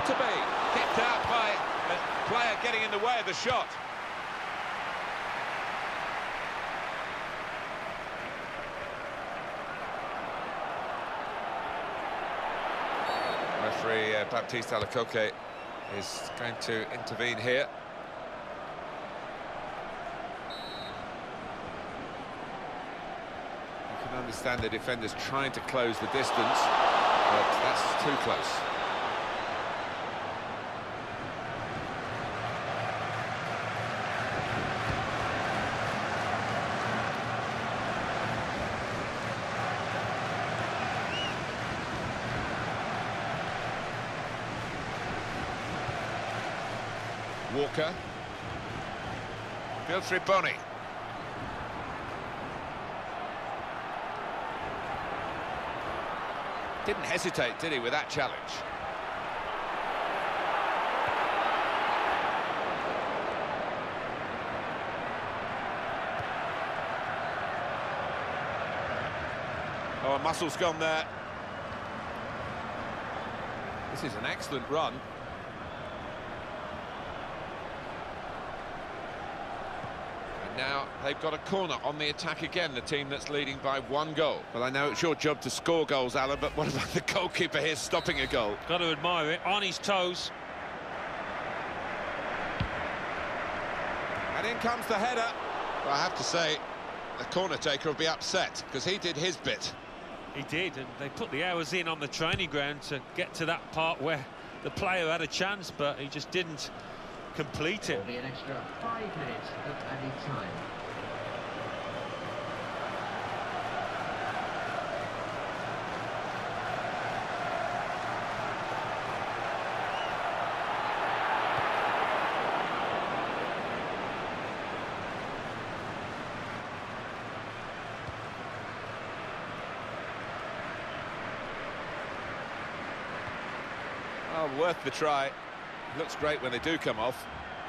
to be. Kept out by a player getting in the way of the shot. Referee Baptiste Alacoque is going to intervene here. You can understand the defenders trying to close the distance, but that's too close. Walker. Piltri Boni. Didn't hesitate, did he, with that challenge? Oh, a muscle's gone there. This is an excellent run. Now they've got a corner on the attack again, the team that's leading by 1 goal. Well, I know it's your job to score goals, Alan, but what about the goalkeeper here stopping a goal? Got to admire it, on his toes. And in comes the header. Well, I have to say, the corner taker will be upset, because he did his bit. He did, and they put the hours in on the training ground to get to that part where the player had a chance, but he just didn't complete it. There'll be an extra 5 minutes of added time. Oh, worth the try. Looks great when they do come off.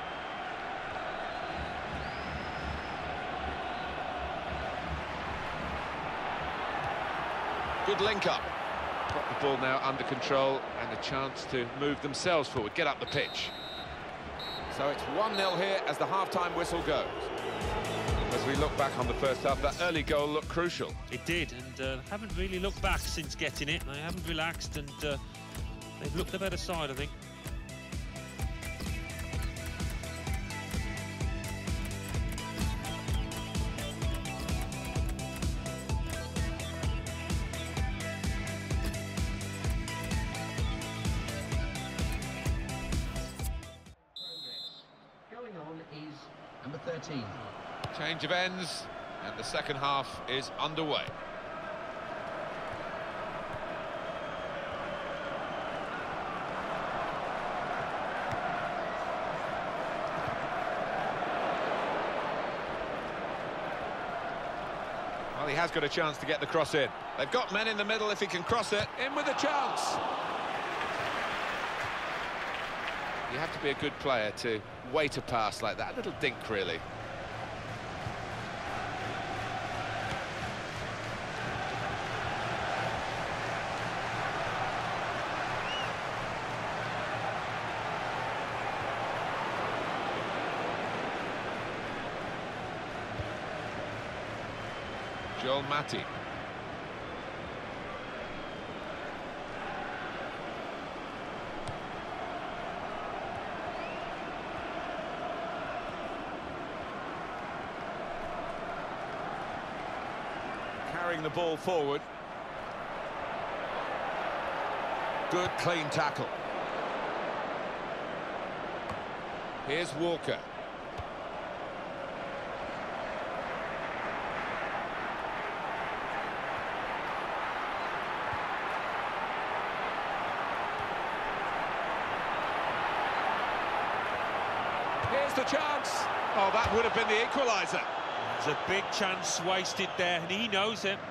Good link-up. Got the ball now under control and a chance to move themselves forward, get up the pitch. So it's 1-0 here as the half-time whistle goes. As we look back on the first half, that early goal looked crucial. It did, and haven't really looked back since getting it. They haven't relaxed, and they've looked the better side, I think. Going on is number 13. Change of ends, and the second half is underway. Well, he has got a chance to get the cross in. They've got men in the middle if he can cross it. In with a chance! You have to be a good player to wait a pass like that. A little dink, really. Joel Matip. Carrying the ball forward. Good clean tackle. Here's Walker. Here's the chance. Oh, that would have been the equaliser. There's a big chance wasted there, and he knows it.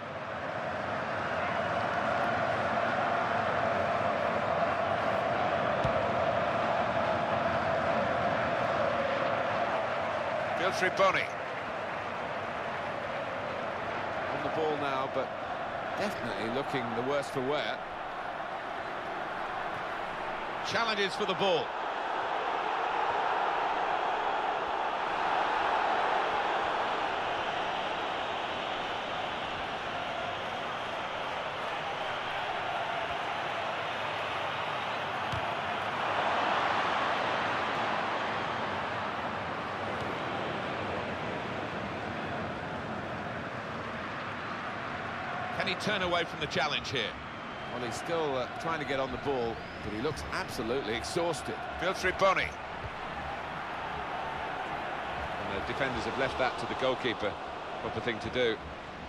Piltri Boni. On the ball now, but definitely looking the worse for wear. challenges for the ball. Can he turn away from the challenge here? Well, he's still trying to get on the ball, but he looks absolutely exhausted. Boni. And the defenders have left that to the goalkeeper. Proper thing to do.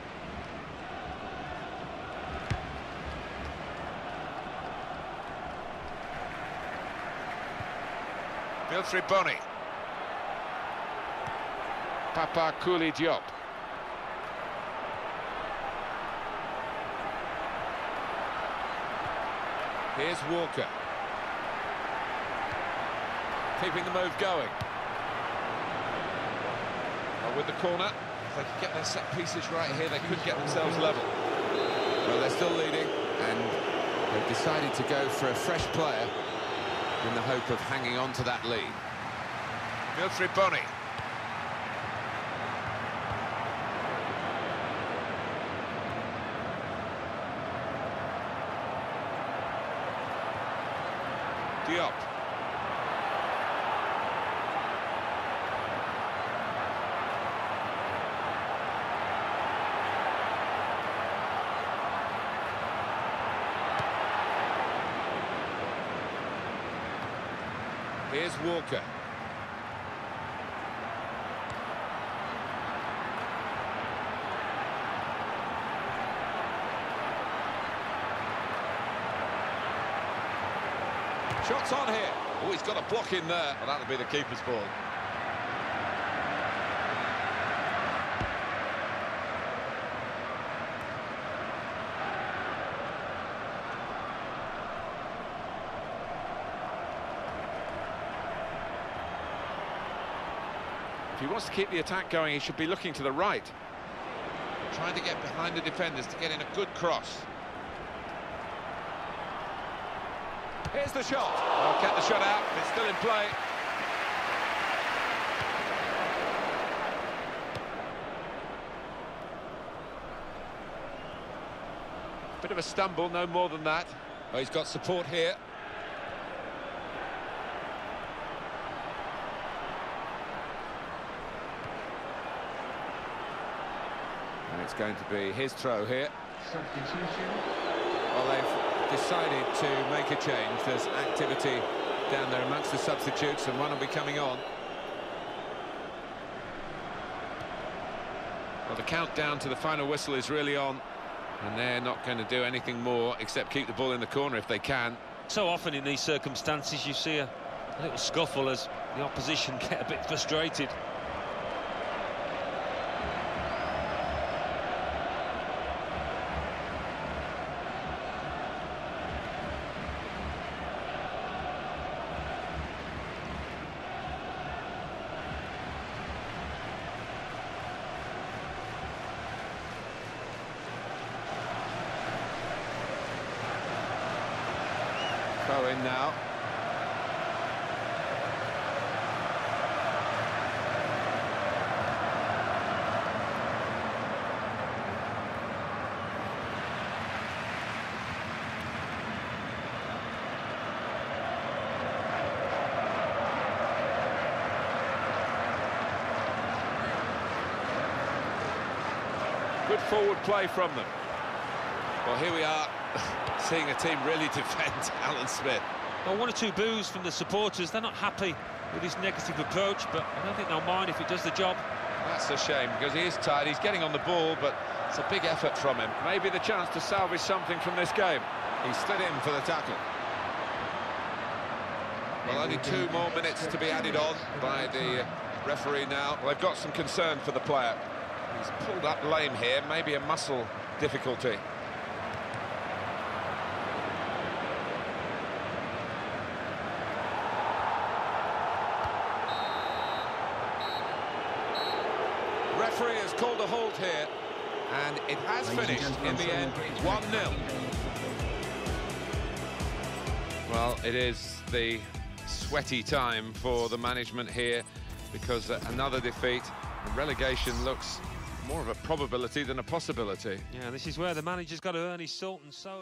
Boni. Papa Kouli Diop. Here's Walker. Keeping the move going. Well, with the corner, if they could get their set pieces right here, they could get themselves level. Well, they're still leading, and they've decided to go for a fresh player in the hope of hanging on to that lead. Boni. Diop. Here's Walker. Shots on here. Oh, he's got a block in there. Well, that'll be the keeper's ball. If he wants to keep the attack going, he should be looking to the right. Trying to get behind the defenders to get in a good cross. Here's the shot. Oh, kept the shot out. It's still in play. Bit of a stumble, no more than that. Oh, he's got support here. And it's going to be his throw here. Substitution. Well, they've decided to make a change. There's activity down there amongst the substitutes, and one will be coming on. Well, the countdown to the final whistle is really on, and they're not going to do anything more except keep the ball in the corner if they can. So often in these circumstances you see a little scuffle as the opposition get a bit frustrated. Throw in now. Good forward play from them. Well, here we are, seeing a team really defend Alan Smith. Well, one or two boos from the supporters. They're not happy with his negative approach, but I don't think they'll mind if it does the job. That's a shame, because he is tired. He's getting on the ball, but it's a big effort from him. Maybe the chance to salvage something from this game. He slid in for the tackle. Well, only 2 more minutes to be added on by the referee now. Well, they've got some concern for the player. He's pulled up lame here, maybe a muscle difficulty. Referee has called a halt here, and it has finished in the end 1-0. Well, it is the sweaty time for the management here, because another defeat, relegation looks more of a probability than a possibility. Yeah, this is where the manager's got to earn his salt and so.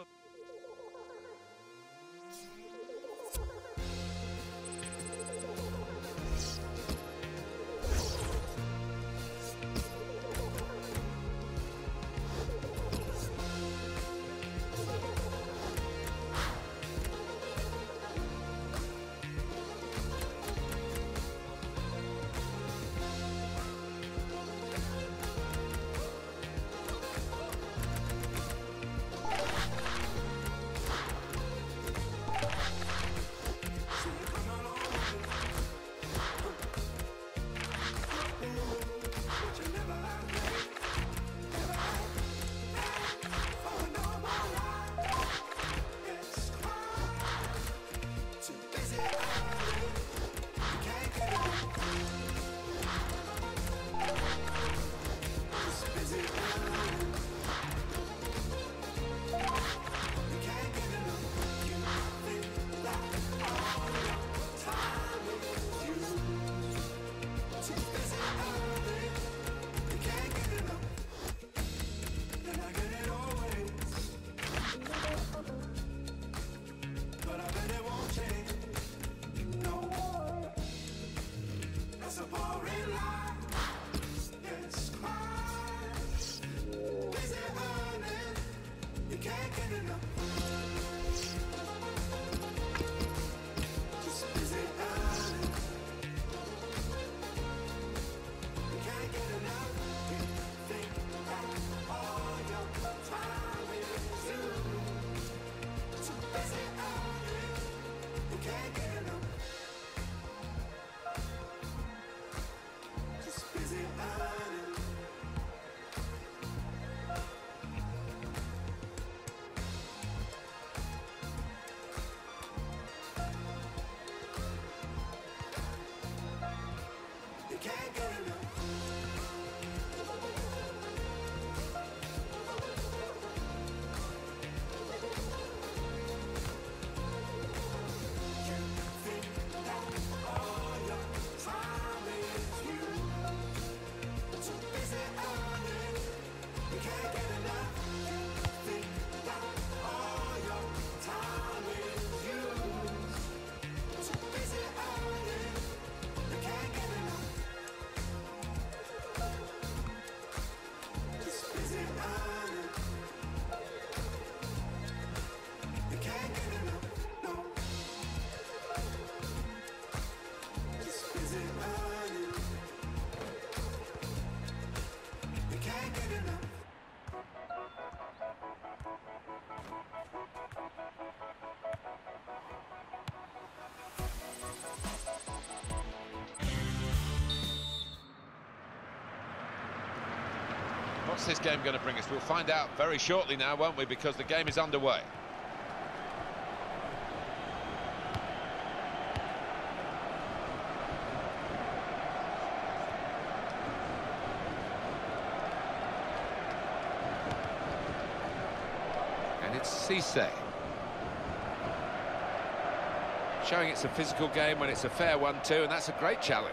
What's this game going to bring us? We'll find out very shortly now, won't we? Because the game is underway. And it's Cisse. Showing it's a physical game when it's a fair one too, and that's a great challenge.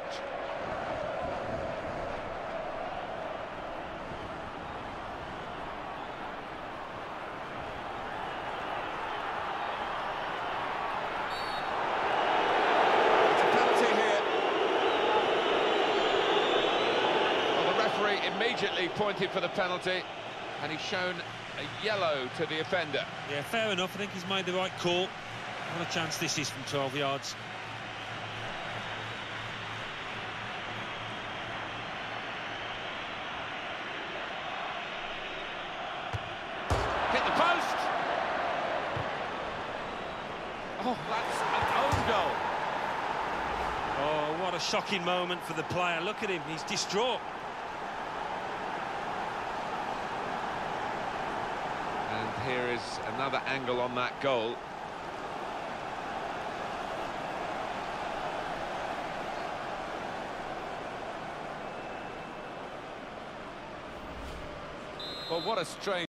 Immediately pointed for the penalty, and he's shown a yellow to the offender. Yeah, fair enough. I think he's made the right call. What a chance this is from 12 yards. Hit the post! Oh, that's an own goal. Oh, what a shocking moment for the player. Look at him, he's distraught. And here is another angle on that goal. Well, what a strange